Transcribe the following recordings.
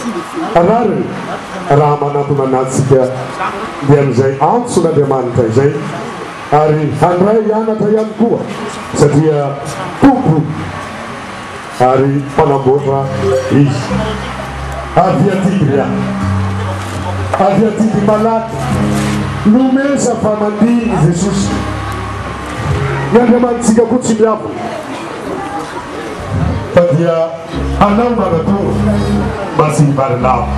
Arary raha manatona anatsika dia amin'izay antson'Andriamanitra izay ary handray anatra ihany koa satria tompo ary mpanamboatra izy. Aviatiky aviatiky malaky nomesa fa mandiny Jesosy. Ny Andriamanitsika koa tsy miavo fa dia anao manatoro mba tsy hivary lava.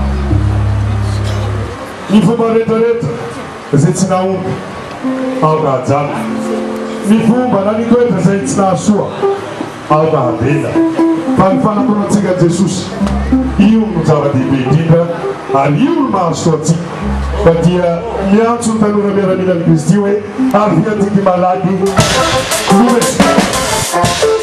Ny fomba rehetrarehetra izay tsy naomby ao ka hajana, ny fomba na ny toetra izay tsy nahasoa ao ka habena, fa ny fanatonantsika Jesosy io no zava-dehibe indrindra ary io no mahasoa antsika. Fa dia miantso ny tanora miaramilan'i Kristy hoe aviatiky malaky nomesa.